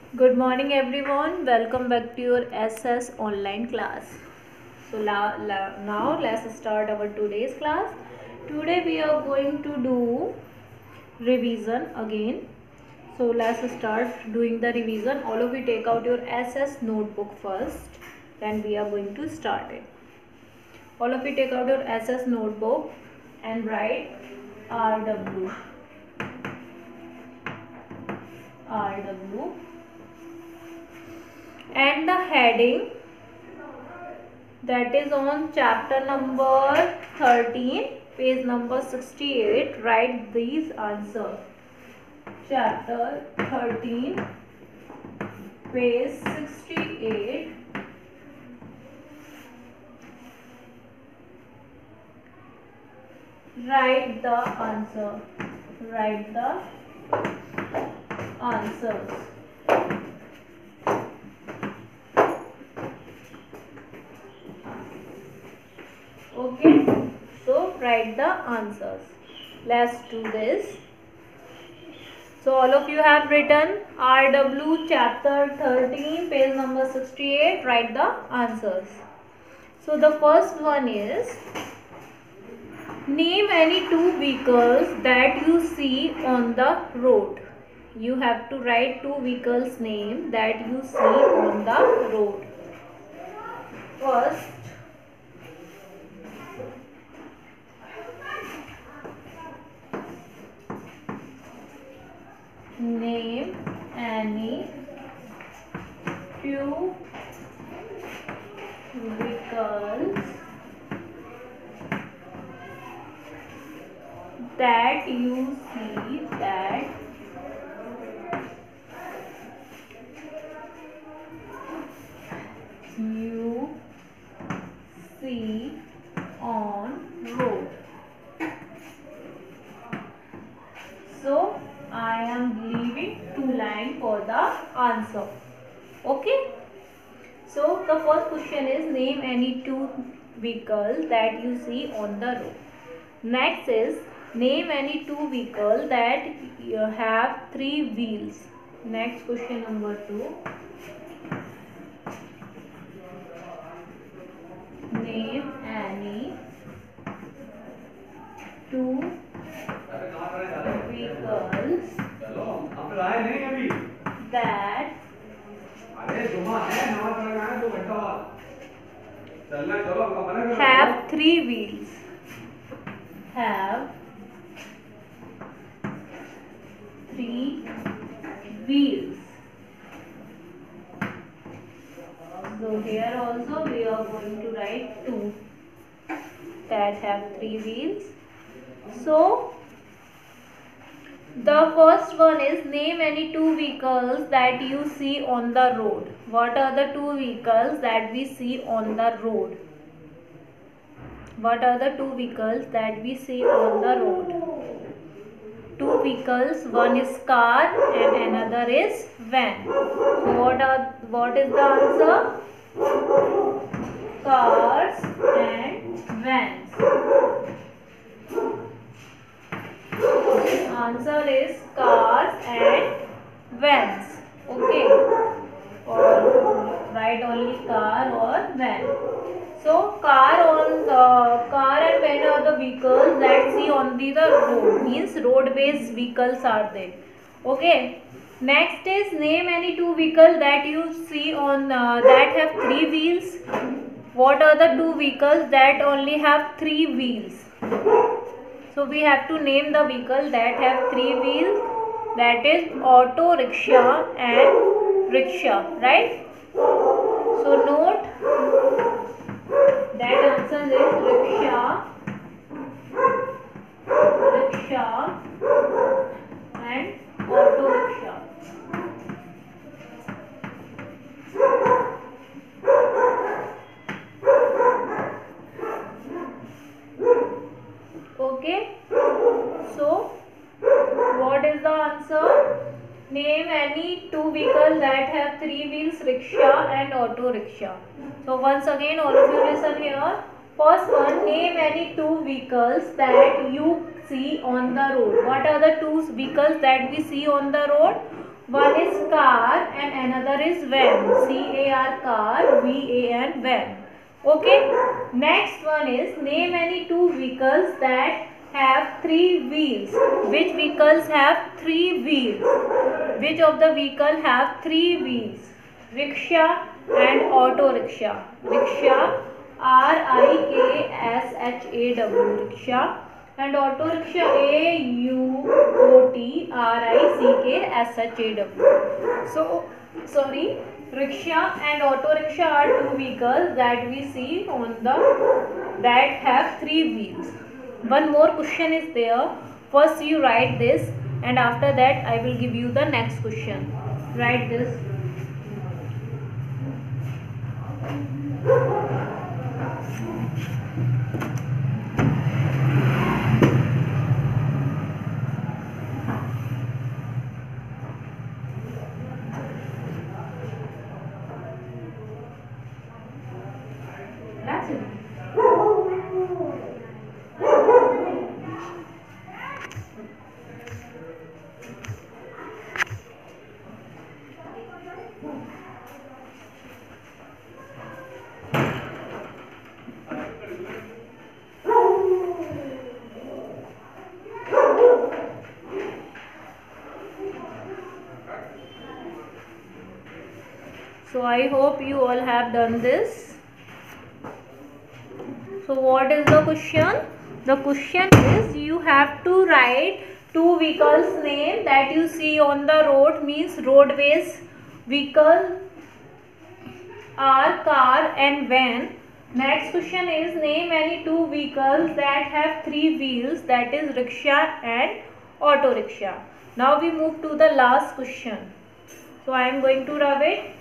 Good morning everyone. Welcome back to your SS online class. So now let's start our today's class. Today we are going to do revision again. So let's start doing the revision. All of you take out your SS notebook first. Then we are going to start it. All of you take out your SS notebook and write RW. And the heading that is on chapter number 13, page number 68. Write these answers. Chapter 13, page 68. Write the answer. Write the answers. Okay, so write the answers. Let's do this. So all of you have written RW chapter 13, page number 68. Write the answers. So the first one is, name any two vehicles that you see on the road. You have to write two vehicles name that you see on the road. First, name any two vehicles that you see on road. So I am leaving two lines for the answer. Okay. So the first question is, name any two vehicles that you see on the road. Next is, name any two vehicles that have three wheels. Next question number 2. Name any two vehicles that have three wheels. Have three wheels. So here also we are going to write two that have three wheels. So the first one is, name any two vehicles that you see on the road. What are the two vehicles that we see on the road? What are the two vehicles that we see on the road? Two vehicles, one is car and another is van. So what is the answer? Cars and vans. Answer is cars and vans. Okay, or write only car or van. So car and van are the vehicles that see on the road, means road-based vehicles are there. Okay. Next is, name any two vehicles that you see on that have three wheels. What are the two vehicles that only have three wheels? So we have to name the vehicle that have three wheels. That is auto rickshaw and rickshaw, right? So note that answer is rickshaw and auto rickshaw. Okay. So what is the answer? Name any two vehicles that have three wheels, rickshaw and auto rickshaw. So once again, all of you listen here. First one, name any two vehicles that you see on the road. What are the two vehicles that we see on the road? one is car and another is van. C-A-R, car, V-A-N, van. Okay. Next one is name any two vehicles that have three wheels. Which vehicles have three wheels? Which of the vehicle have three wheels? Rickshaw and auto rickshaw. Rickshaw, R-I-K-S-H-A-W, rickshaw, and auto rickshaw, A-U-O-T-R-I-C-K-S-H-A-W. So, sorry, rickshaw and auto rickshaw are two vehicles that we see on the that have three wheels. One more question is there. First you write this and after that I will give you the next question. Write this. That's it. So I hope you all have done this. So what is the question? The question is you have to write two vehicles name that you see on the road, means roadways vehicle are car and van. Next question is name any two vehicles that have three wheels, that is rickshaw and auto rickshaw. Now we move to the last question. So I am going to rub it.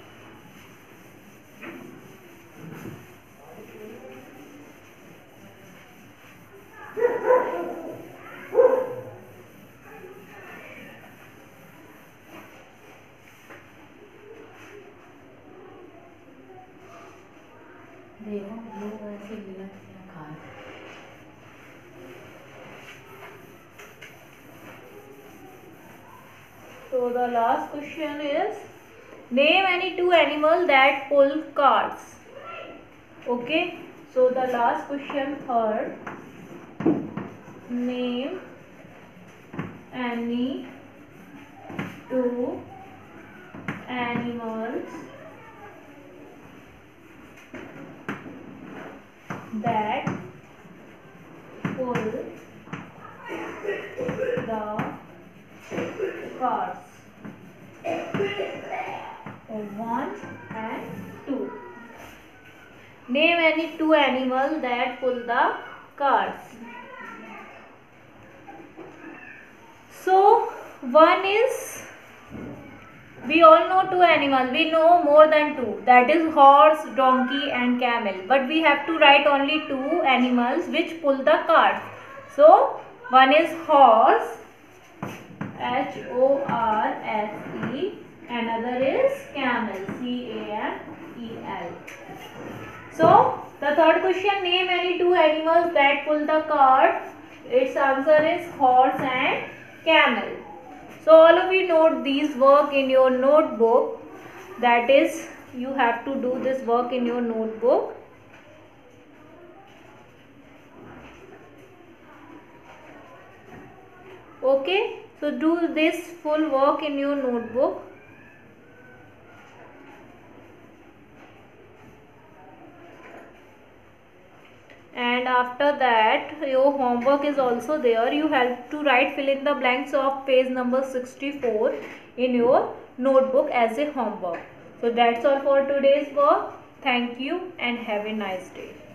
So the last question is name any two animals that pull carts. Okay. So the last question, third, name any two animals that pull the cars. 1 and 2. Name any two animals that pull the cars. So one is, we all know two animals, we know more than two, that is horse, donkey and camel, but we have to write only two animals which pull the cart. So one is horse, H-O-R-S-E, another is camel, C-A-M-E-L. So the third question, name any two animals that pull the cart. Its answer is horse and camel. So all of you note these work in your notebook, that is you have to do this work in your notebook. Okay, so do this full work in your notebook. And after that your homework is also there. You have to write, fill in the blanks of page number 64 in your notebook as a homework. So that's all for today's work. Thank you and have a nice day.